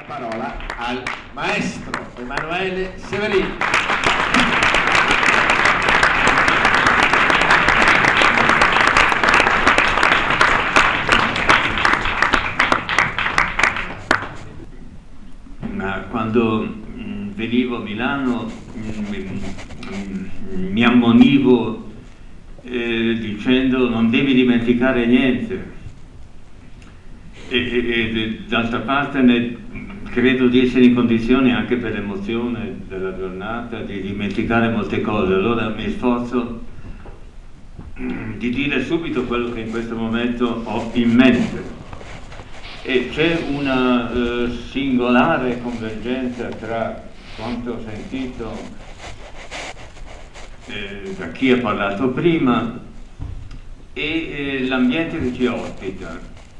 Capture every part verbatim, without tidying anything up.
parola al maestro Emanuele Severini. Ma quando mh, venivo a Milano mh, mh, mi ammonivo eh, dicendo non devi dimenticare niente, e, e, e d'altra parte ne, credo di essere in condizioni, anche per l'emozione della giornata, di dimenticare molte cose. Allora mi sforzo mh, di dire subito quello che in questo momento ho in mente. E c'è una eh, singolare convergenza tra quanto ho sentito eh, da chi ha parlato prima e eh, l'ambiente che ci ospita,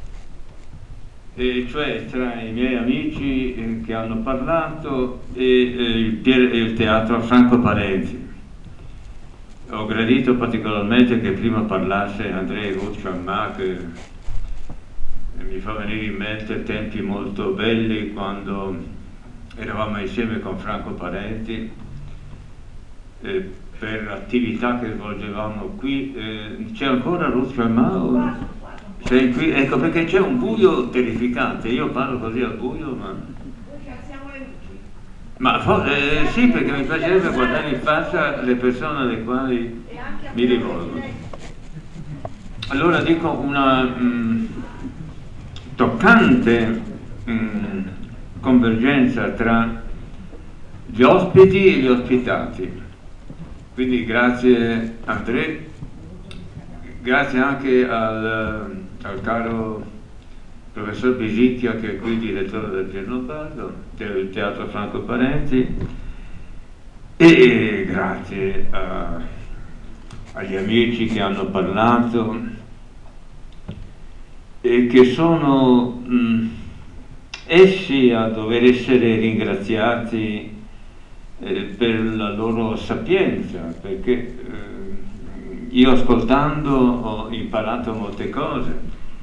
e cioè tra i miei amici eh, che hanno parlato e eh, il, il teatro Franco Parenti. Ho gradito particolarmente che prima parlasse André Ruth-Chammat, che mi fa venire in mente tempi molto belli quando eravamo insieme con Franco Parenti eh, per attività che svolgevamo qui. Eh, c'è ancora Ruth Chamau? Sei qui? Ecco, perché c'è un buio terrificante. Io parlo così al buio, ma... Ma eh, sì, perché mi piacerebbe guardare in faccia le persone alle quali mi rivolgo. Allora dico una... Mh, toccante mh, convergenza tra gli ospiti e gli ospitati. Quindi grazie André, grazie anche al, al caro professor Bisicchia, che è qui direttore del Genobaldo, del Teatro Franco Parenti, e grazie a, agli amici che hanno parlato e che sono mh, essi a dover essere ringraziati eh, per la loro sapienza, perché eh, io ascoltando ho imparato molte cose,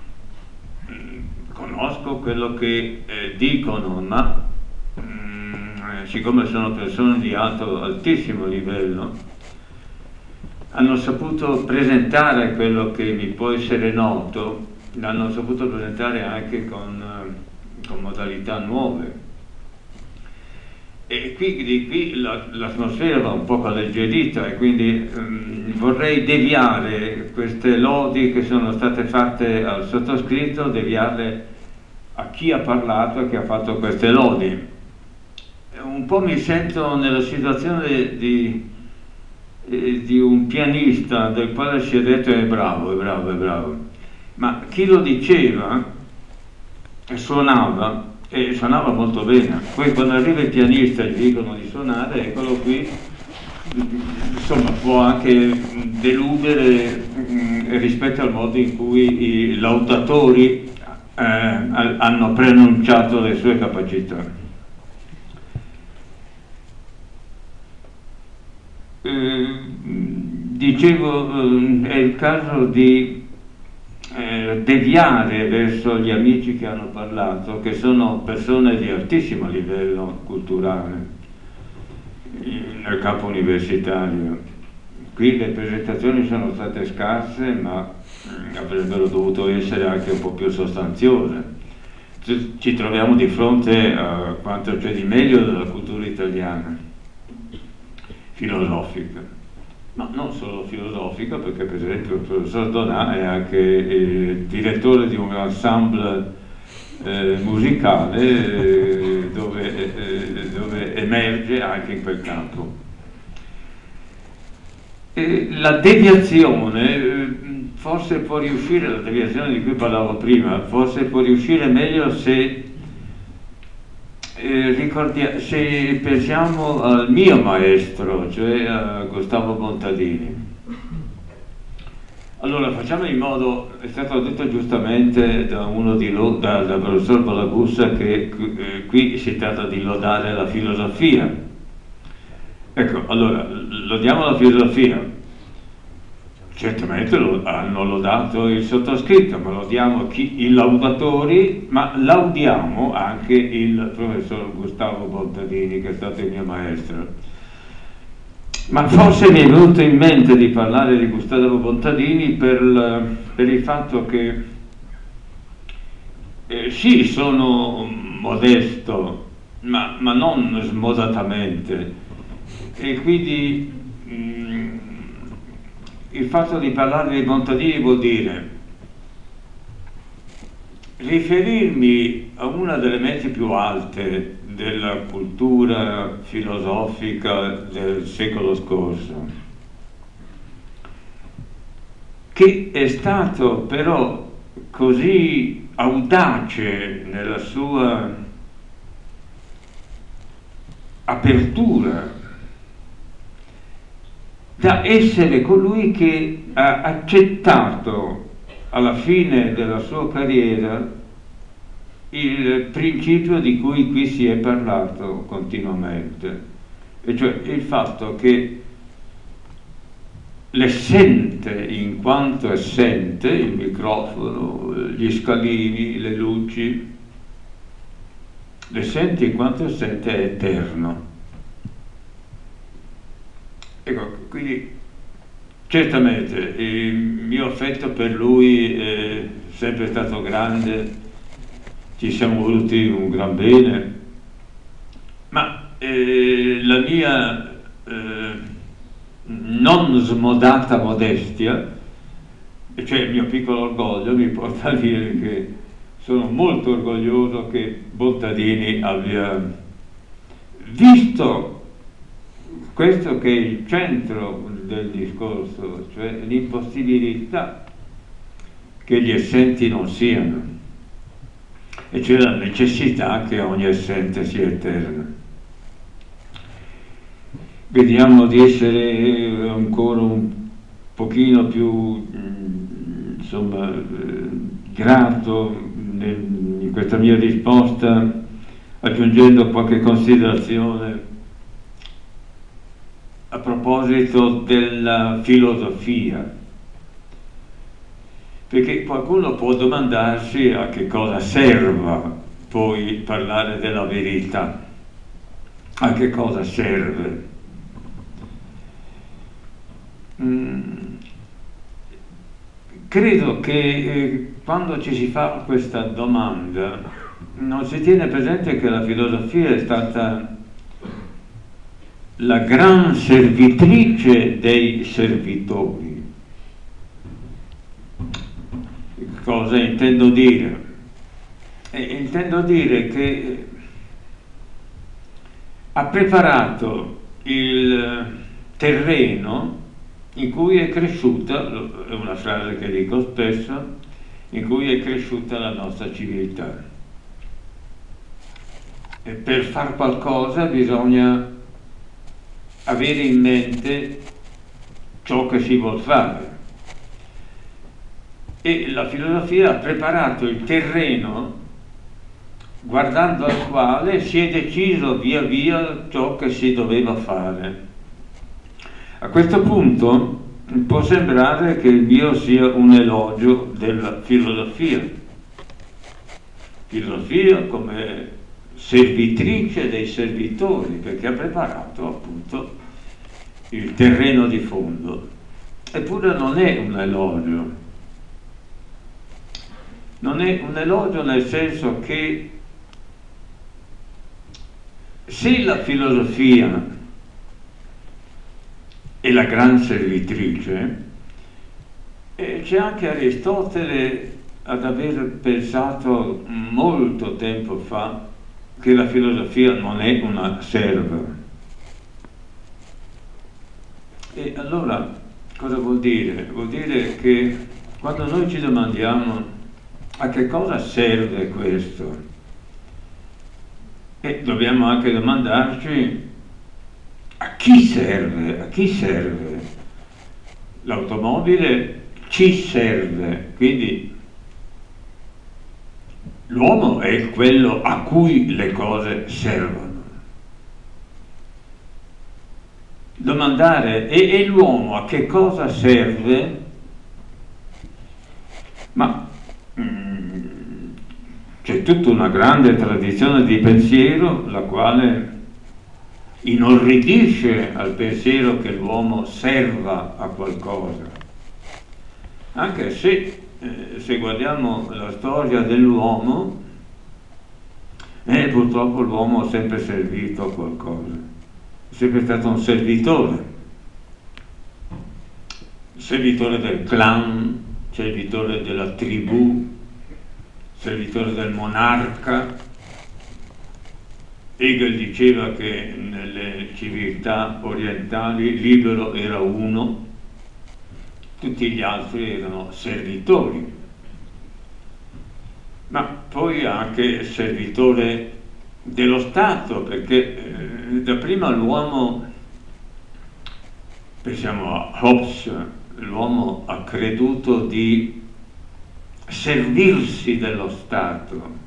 conosco quello che eh, dicono, ma mh, siccome sono persone di alto, altissimo livello, hanno saputo presentare quello che mi può essere noto, l'hanno saputo presentare anche con, con modalità nuove. E qui, di qui l'atmosfera va un po' alleggerita, e quindi um, vorrei deviare queste lodi che sono state fatte al sottoscritto, deviarle a chi ha parlato e che ha fatto queste lodi. Un po' mi sento nella situazione di, eh, di un pianista del quale si è detto è bravo, è bravo, è bravo. Ma chi lo diceva suonava, e suonava molto bene. Poi quando arriva il pianista e gli dicono di suonare, eccolo qui, insomma può anche deludere mh, rispetto al modo in cui i laudatori eh, hanno preannunciato le sue capacità. Eh, dicevo, eh, è il caso di Eh, deviare verso gli amici che hanno parlato, che sono persone di altissimo livello culturale nel campo universitario. Qui le presentazioni sono state scarse, ma mh, avrebbero dovuto essere anche un po' più sostanziose. Ci troviamo di fronte a quanto c'è di meglio della cultura italiana, filosofica. Ma non solo filosofica, perché per esempio il professor Donà è anche eh, direttore di un ensemble eh, musicale eh, dove, eh, dove emerge anche in quel campo. E la deviazione eh, forse può riuscire, la deviazione di cui parlavo prima, forse può riuscire meglio se Eh, ricordia, se pensiamo al mio maestro, cioè a Gustavo Montadini. Allora facciamo in modo, è stato detto giustamente da uno di loro, da, dal professor Balagussa, che eh, qui si tratta di lodare la filosofia. Ecco, allora, lodiamo la filosofia, certamente lo, hanno lodato il sottoscritto, ma lodiamo chi, i laudatori, ma laudiamo anche il professor Gustavo Bontadini, che è stato il mio maestro. Ma forse mi è venuto in mente di parlare di Gustavo Bontadini per, per il fatto che eh, sì, sono modesto, ma, ma non smodatamente, e quindi mh, il fatto di parlare di Bontadini vuol dire riferirmi a una delle menti più alte della cultura filosofica del secolo scorso, che è stato però così audace nella sua apertura da essere colui che ha accettato alla fine della sua carriera il principio di cui qui si è parlato continuamente, e cioè il fatto che l'essente in quanto essente, il microfono, gli scalini, le luci, l'essente in quanto essente è eterno. Ecco, quindi certamente il mio affetto per lui è sempre stato grande, ci siamo voluti un gran bene, ma eh, la mia eh, non smodata modestia, cioè il mio piccolo orgoglio, mi porta a dire che sono molto orgoglioso che Bontadini abbia visto questo che è il centro del discorso, cioè l'impossibilità che gli essenti non siano, e cioè la necessità che ogni essente sia eterno. Vediamo di essere ancora un pochino più insomma grato in questa mia risposta, aggiungendo qualche considerazione a proposito della filosofia, perché qualcuno può domandarsi a che cosa serva poi parlare della verità, a che cosa serve. Mm. Credo che eh, quando ci si fa questa domanda non si tiene presente che la filosofia è stata la gran servitrice dei servitori. Cosa intendo dire? E intendo dire che ha preparato il terreno in cui è cresciuta, è una frase che dico spesso, in cui è cresciuta la nostra civiltà. E per far qualcosa bisogna avere in mente ciò che si vuol fare. E la filosofia ha preparato il terreno guardando al quale si è deciso via via ciò che si doveva fare. A questo punto può sembrare che il mio sia un elogio della filosofia. Filosofia come servitrice dei servitori, perché ha preparato appunto il terreno di fondo. Eppure non è un elogio. Non è un elogio nel senso che se la filosofia è la gran servitrice, e c'è anche Aristotele ad aver pensato molto tempo fa che la filosofia non è una serva. E allora cosa vuol dire? Vuol dire che quando noi ci domandiamo a che cosa serve questo, e dobbiamo anche domandarci a chi serve, a chi serve. L'automobile ci serve, quindi l'uomo è quello a cui le cose servono. Domandare e, e l'uomo a che cosa serve Ma mm, c'è tutta una grande tradizione di pensiero, la quale inorridisce al pensiero che l'uomo serva a qualcosa, anche se, eh, se guardiamo la storia dell'uomo, eh, purtroppo l'uomo ha sempre servito a qualcosa, è sempre stato un servitore, servitore del clan, servitore della tribù, servitore del monarca. Hegel diceva che nelle civiltà orientali libero era uno, tutti gli altri erano servitori, ma poi anche servitore dello Stato, perché eh, dapprima l'uomo, pensiamo a Hobbes, l'uomo ha creduto di servirsi dello Stato,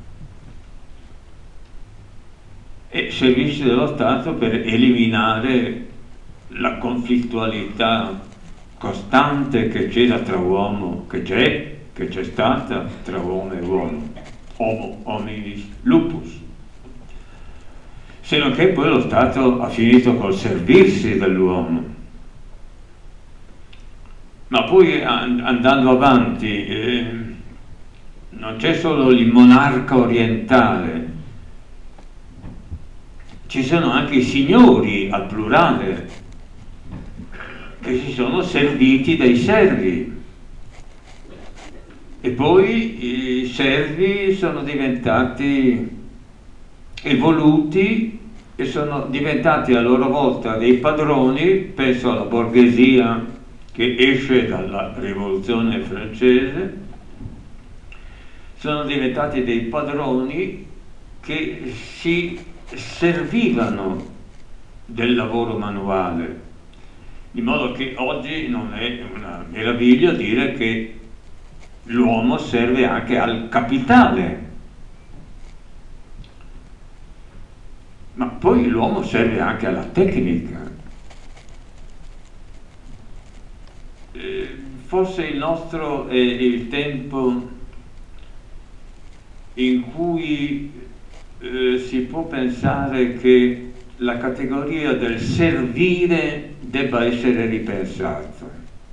e servirsi dello Stato per eliminare la conflittualità costante che c'era tra uomo, che c'è, che c'è stata tra uomo e uomo, homo hominis lupus. Se non che poi lo Stato ha finito col servirsi dell'uomo. Ma poi andando avanti, eh, non c'è solo il monarca orientale, ci sono anche i signori al plurale che si sono serviti dai servi, e poi i servi sono diventati evoluti e sono diventati a loro volta dei padroni. Penso alla borghesia che esce dalla rivoluzione francese, sono diventati dei padroni che si servivano del lavoro manuale, in modo che oggi non è una meraviglia dire che l'uomo serve anche al capitale, ma poi l'uomo serve anche alla tecnica. Eh, forse il nostro è il tempo in cui Eh, si può pensare che la categoria del servire debba essere ripensata.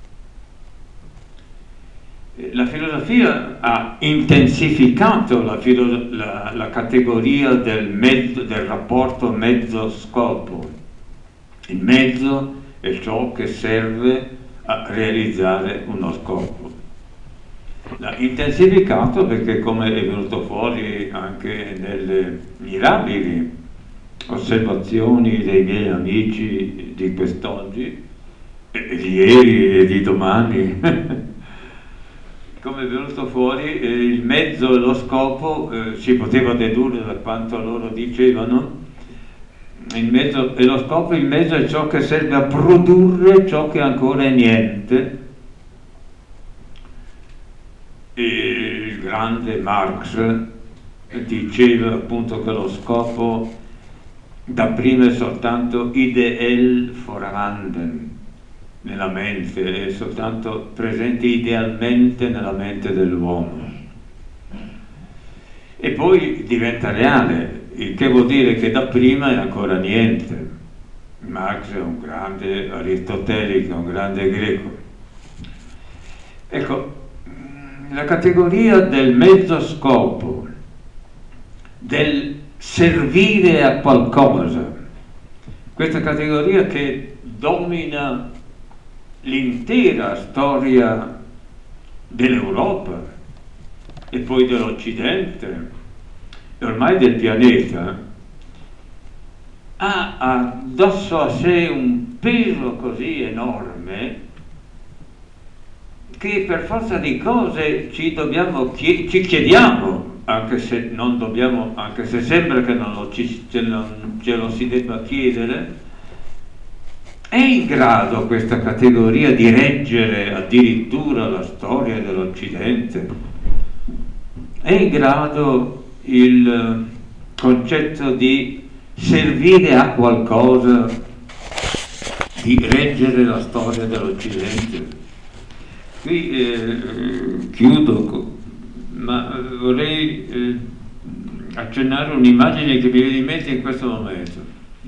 Eh, la filosofia ha intensificato la, filo la, la categoria del, mezzo, del rapporto mezzo-scopo. Il mezzo è ciò che serve a realizzare uno scopo. L'ha intensificato perché, come è venuto fuori anche nelle mirabili osservazioni dei miei amici di quest'oggi, e di ieri e di domani, come è venuto fuori, eh, il mezzo e lo scopo eh, si poteva dedurre da quanto loro dicevano. Il mezzo e lo scopo, il mezzo è ciò che serve a produrre ciò che ancora è niente. E il grande Marx diceva appunto che lo scopo dapprima è soltanto ideell vorhanden nella mente, è soltanto presente idealmente nella mente dell'uomo, e poi diventa reale, il che vuol dire che dapprima è ancora niente. Marx è un grande aristotelico, un grande greco. Ecco, la categoria del mezzo scopo, del servire a qualcosa, questa categoria che domina l'intera storia dell'Europa e poi dell'Occidente e ormai del pianeta, ha addosso a sé un peso così enorme che per forza di cose ci dobbiamo chied- ci chiediamo, anche se non dobbiamo, anche se sembra che non lo ci, ce, non, ce lo si debba chiedere, è in grado questa categoria di reggere addirittura la storia dell'Occidente? È in grado il concetto di servire a qualcosa di reggere la storia dell'Occidente? qui eh, chiudo, ma vorrei eh, accennare un'immagine che mi viene in mente in questo momento.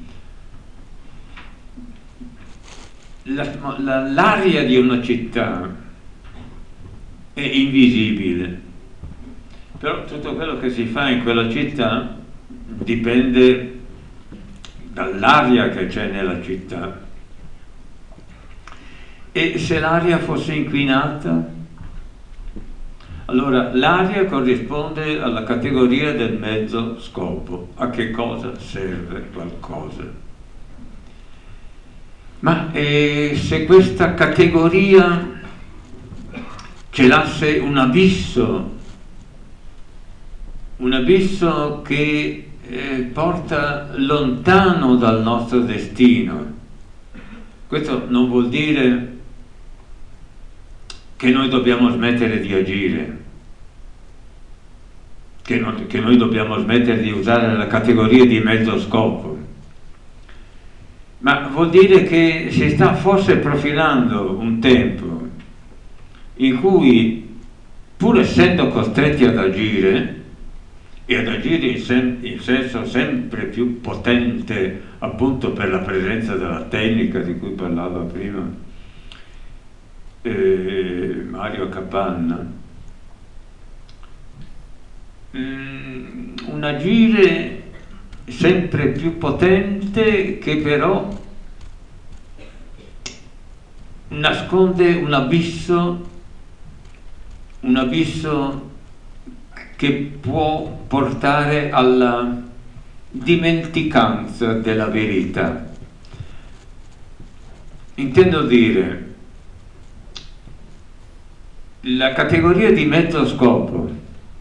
La, la, l'aria di una città è invisibile, però tutto quello che si fa in quella città dipende dall'aria che c'è nella città. E se l'aria fosse inquinata, allora l'aria corrisponde alla categoria del mezzo scopo. A che cosa serve qualcosa? Ma eh, se questa categoria celasse un abisso, un abisso che eh, porta lontano dal nostro destino, questo non vuol dire che noi dobbiamo smettere di agire, che, non, che noi dobbiamo smettere di usare la categoria di mezzo scopo, ma vuol dire che si sta forse profilando un tempo in cui, pur essendo costretti ad agire, e ad agire in, sen in senso sempre più potente, appunto per la presenza della tecnica di cui parlava prima eh, Mario Capanna, mm, un agire sempre più potente che però nasconde un abisso, un abisso che può portare alla dimenticanza della verità. Intendo dire, la categoria di mezzo scopo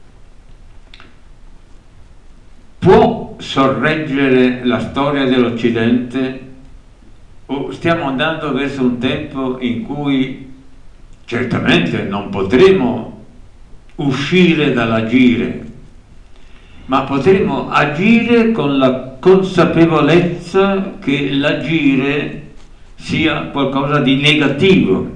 può sorreggere la storia dell'Occidente, o stiamo andando verso un tempo in cui certamente non potremo uscire dall'agire, ma potremo agire con la consapevolezza che l'agire sia qualcosa di negativo,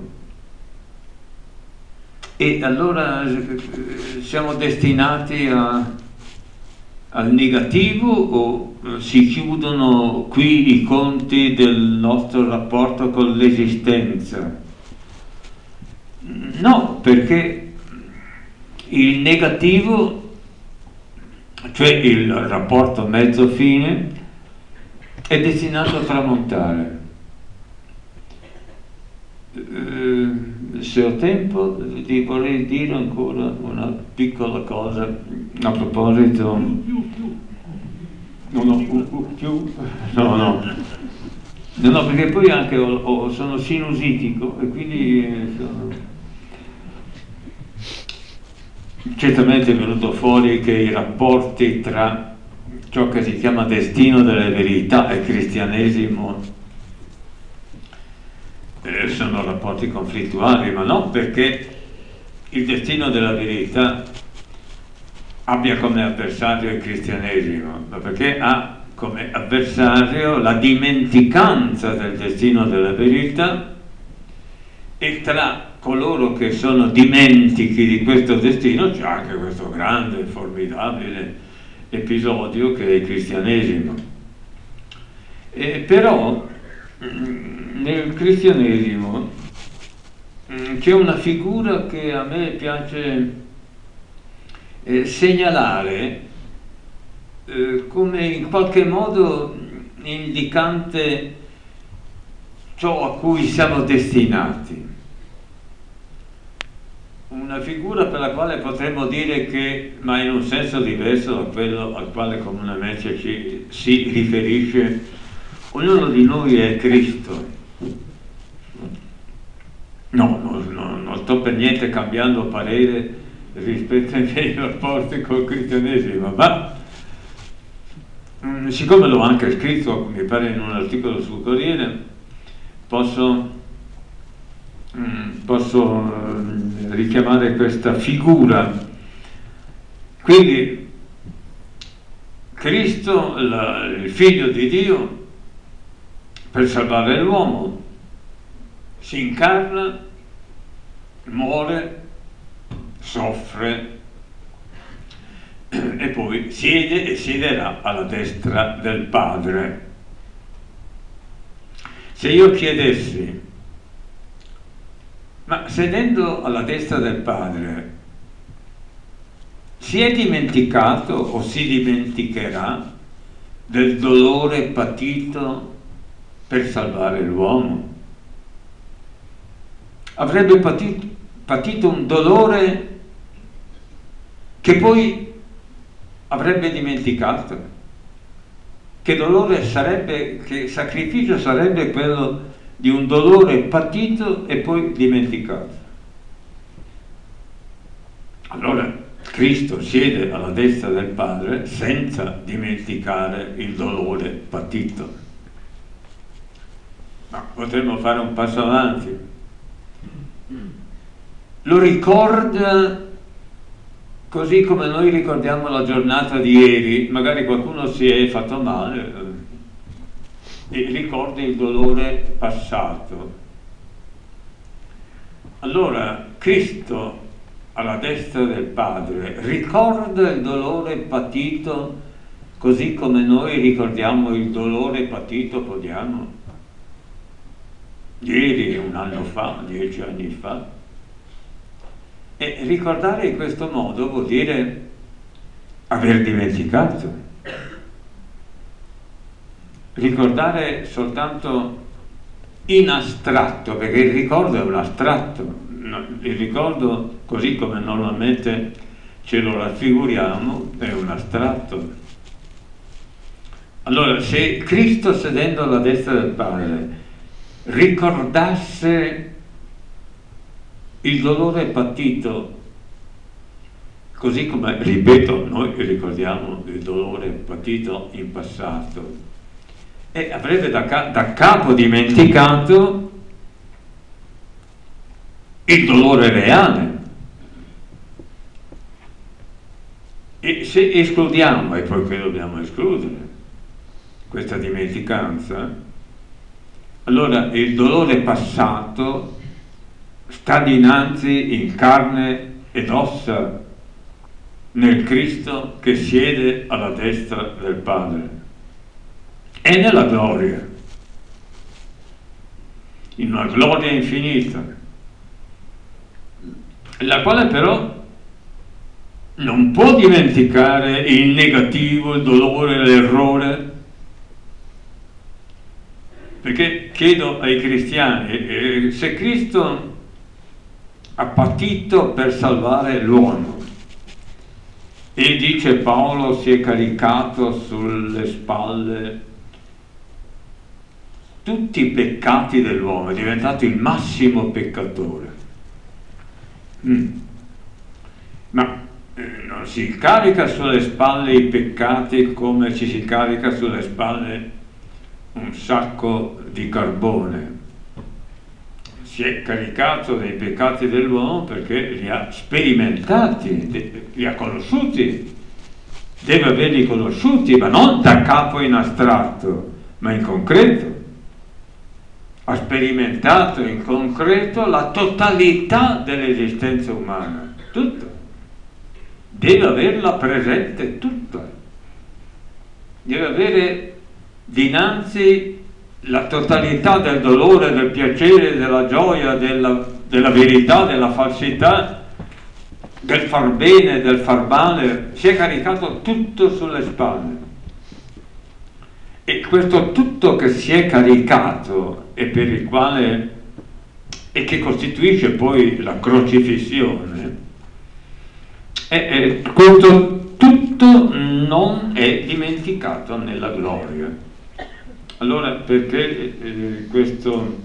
e allora siamo destinati a, al negativo, o si chiudono qui i conti del nostro rapporto con l'esistenza? No, perché il negativo, cioè il rapporto mezzo-fine, è destinato a tramontare. Eh, se ho tempo ti vorrei dire ancora una piccola cosa a proposito. No, no, più? No, no. No, no, perché poi anche ho, ho, sono sinusitico e quindi sono... certamente è venuto fuori che i rapporti tra ciò che si chiama destino delle verità e cristianesimo eh, sono rapporti conflittuali, ma non perché il destino della verità abbia come avversario il cristianesimo, ma perché ha come avversario la dimenticanza del destino della verità, e tra coloro che sono dimentichi di questo destino c'è anche questo grande, formidabile episodio che è il cristianesimo. E però nel cristianesimo c'è una figura che a me piace eh, segnalare eh, come in qualche modo indicante ciò a cui siamo destinati. Una figura per la quale potremmo dire che, ma in un senso diverso da quello al quale comunemente ci si riferisce, ognuno di noi è Cristo. No, no, no, non sto per niente cambiando parere rispetto ai miei rapporti col cristianesimo, ma mh, siccome l'ho anche scritto, mi pare in un articolo sul Corriere, posso... posso richiamare questa figura. Quindi Cristo, la, il figlio di Dio, per salvare l'uomo si incarna muore, soffre e poi siede e siederà alla destra del Padre. Se io chiedessi, ma sedendo alla destra del Padre, si è dimenticato o si dimenticherà del dolore patito per salvare l'uomo? Avrebbe patito, patito un dolore che poi avrebbe dimenticato. Che dolore sarebbe, che sacrificio sarebbe quello di un dolore patito e poi dimenticato? Allora Cristo siede alla destra del Padre senza dimenticare il dolore patito. Ma potremmo fare un passo avanti. Lo ricorda così come noi ricordiamo la giornata di ieri. Magari qualcuno si è fatto male e ricorda il dolore passato. Allora Cristo alla destra del Padre ricorda il dolore patito così come noi ricordiamo il dolore patito, podiamo, ieri, un anno fa, dieci anni fa. E ricordare in questo modo vuol dire aver dimenticato. Ricordare soltanto in astratto, perché il ricordo è un astratto. Il ricordo, così come normalmente ce lo raffiguriamo, è un astratto. Allora, se Cristo sedendo alla destra del Padre ricordasse il dolore patito, così come, ripeto, noi ricordiamo il dolore patito in passato, e avrebbe da, ca da capo dimenticato il dolore reale. E se escludiamo, e poi che dobbiamo escludere, questa dimenticanza, allora il dolore passato sta dinanzi in carne ed ossa nel Cristo che siede alla destra del Padre e nella gloria, in una gloria infinita, la quale però non può dimenticare il negativo, il dolore, l'errore. Perché chiedo ai cristiani, eh, se Cristo ha patito per salvare l'uomo e, dice Paolo, si è caricato sulle spalle tutti i peccati dell'uomo, è diventato il massimo peccatore. Mm. Ma eh, non si carica sulle spalle i peccati come ci si carica sulle spalle un sacco di carbone. Si è caricato dei peccati dell'uomo perché li ha sperimentati, li ha conosciuti, deve averli conosciuti, ma non da capo in astratto, ma in concreto. Ha sperimentato in concreto la totalità dell'esistenza umana, tutta. Deve averla presente tutta. Deve avere dinanzi la totalità del dolore, del piacere, della gioia, della, della verità, della falsità, del far bene, del far male. Si è caricato tutto sulle spalle. E questo tutto che si è caricato e per il quale e che costituisce poi la crocifissione, è, è, questo tutto non è dimenticato nella gloria. Allora, perché eh, questo,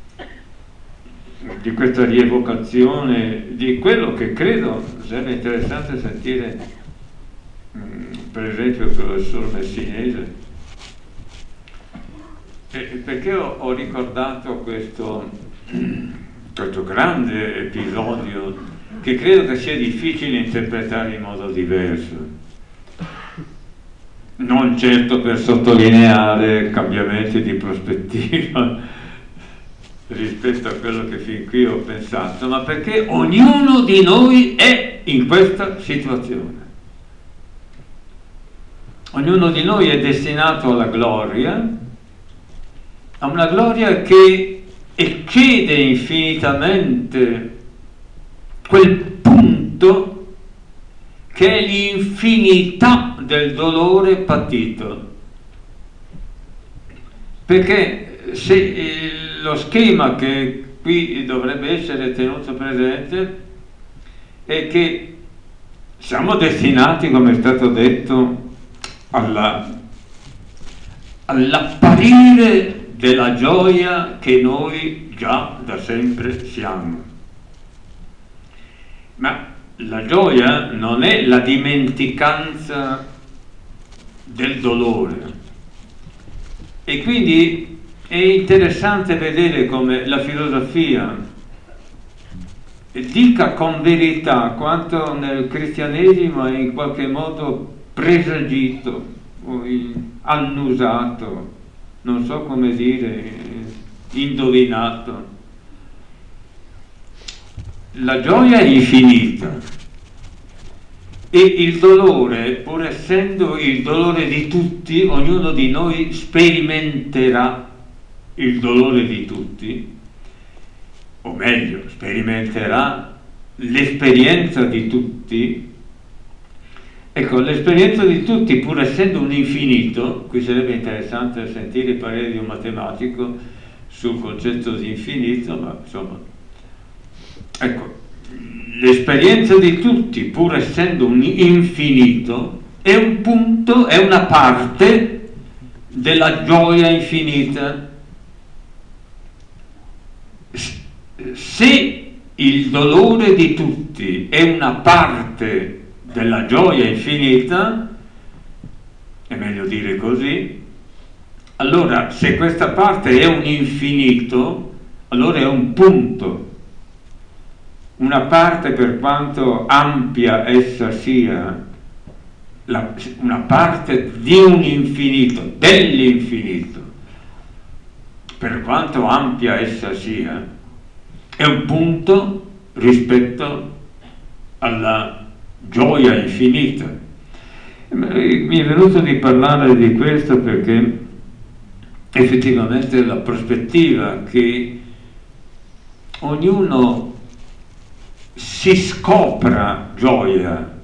di questa rievocazione di quello che credo sarebbe interessante sentire, mh, per esempio il professor Messinese, eh, perché ho, ho ricordato questo, questo grande episodio che credo che sia difficile interpretare in modo diverso. Non certo per sottolineare cambiamenti di prospettiva, rispetto a quello che fin qui ho pensato, ma perché ognuno di noi è in questa situazione. Ognuno di noi è destinato alla gloria, a una gloria che eccede infinitamente quel punto che è l'infinità del dolore patito. Perché se eh, lo schema che qui dovrebbe essere tenuto presente è che siamo destinati, come è stato detto, alla, all'apparire della gioia che noi già da sempre siamo. Ma la gioia non è la dimenticanza del dolore, e quindi è interessante vedere come la filosofia dica con verità quanto nel cristianesimo è in qualche modo presagito o annusato, non so come dire, indovinato. La gioia è infinita e il dolore, pur essendo il dolore di tutti, ognuno di noi sperimenterà il dolore di tutti, o meglio, sperimenterà l'esperienza di tutti. Ecco, l'esperienza di tutti, pur essendo un infinito, qui sarebbe interessante sentire il parere di un matematico sul concetto di infinito, ma insomma, ecco, l'esperienza di tutti, pur essendo un infinito, è un punto, è una parte della gioia infinita. Se il dolore di tutti è una parte della gioia infinita, è meglio dire così, allora se questa parte è un infinito, allora è un punto. Una parte, per quanto ampia essa sia, la, una parte di un infinito, dell'infinito, per quanto ampia essa sia, è un punto rispetto alla gioia infinita. Mi è venuto di parlare di questo perché effettivamente la prospettiva che ognuno si scopra gioia,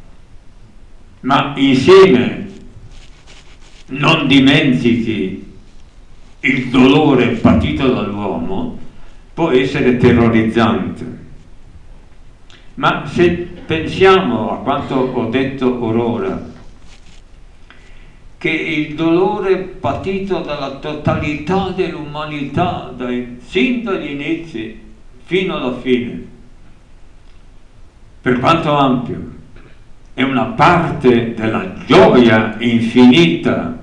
ma insieme non dimentichi il dolore patito dall'uomo, può essere terrorizzante. Ma se pensiamo a quanto ho detto orora, che il dolore patito dalla totalità dell'umanità, dai, sin dagli inizi fino alla fine, per quanto ampio, è una parte della gioia infinita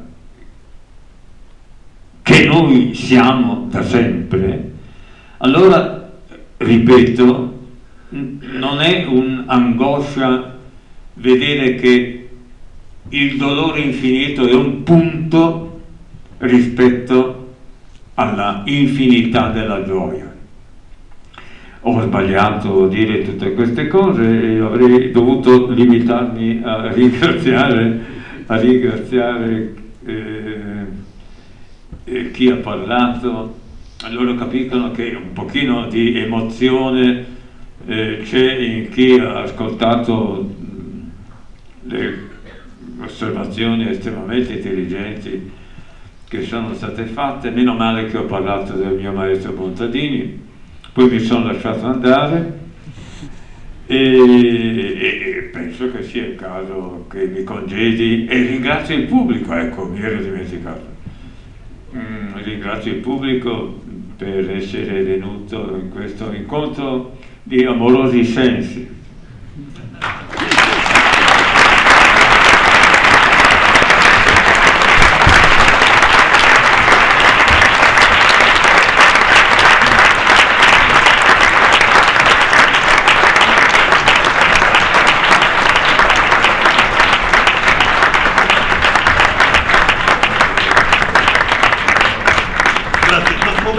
che noi siamo da sempre, allora, ripeto, non è un'angoscia vedere che il dolore infinito è un punto rispetto alla infinità della gioia. Ho sbagliato a dire tutte queste cose e avrei dovuto limitarmi a ringraziare, a ringraziare eh, eh, chi ha parlato. Allora capiscono che un pochino di emozione eh, c'è in chi ha ascoltato le osservazioni estremamente intelligenti che sono state fatte. Meno male che ho parlato del mio maestro Bontadini, poi mi sono lasciato andare e, e penso che sia il caso che mi congedi e ringrazio il pubblico. Ecco, mi ero dimenticato. Mm, ringrazio il pubblico per essere venuto in questo incontro di amorosi sensi.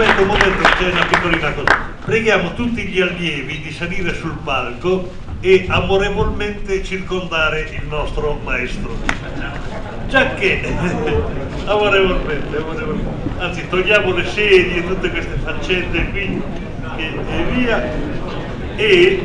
momento, un momento, c'è una piccolina cosa. Preghiamo tutti gli allievi di salire sul palco e amorevolmente circondare il nostro maestro. Già che, amorevolmente, amorevolmente. Anzi, togliamo le sedie, tutte queste faccende qui e, e via. E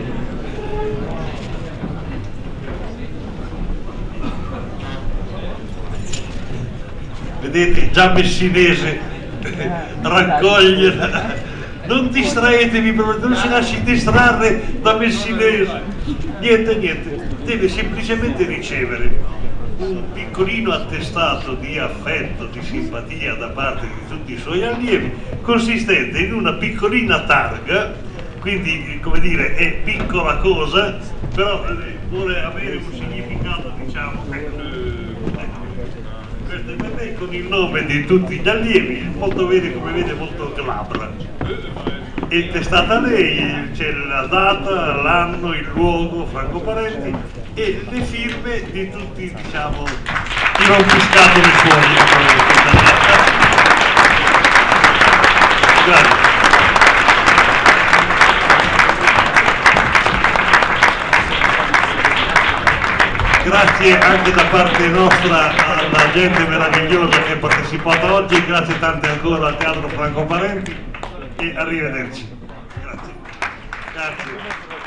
vedete, già Messinese raccoglie. Non distraetevi, non si lasci distrarre da Messinese. Niente, niente, deve semplicemente ricevere un piccolino attestato di affetto, di simpatia da parte di tutti i suoi allievi, consistente in una piccolina targa, quindi, come dire, è piccola cosa, però vuole avere un significato, diciamo, questo è per me, con il nome di tutti gli allievi, molto bene, come vede, molto glabra. È testata lei, c'è la data, l'anno, il luogo, Franco Parenti, e le firme di tutti, diciamo, i rompiscatoli fuori. Grazie. Grazie anche da parte nostra alla gente meravigliosa che ha partecipato oggi, grazie tante ancora al Teatro Franco Parenti e arrivederci. Grazie. Grazie.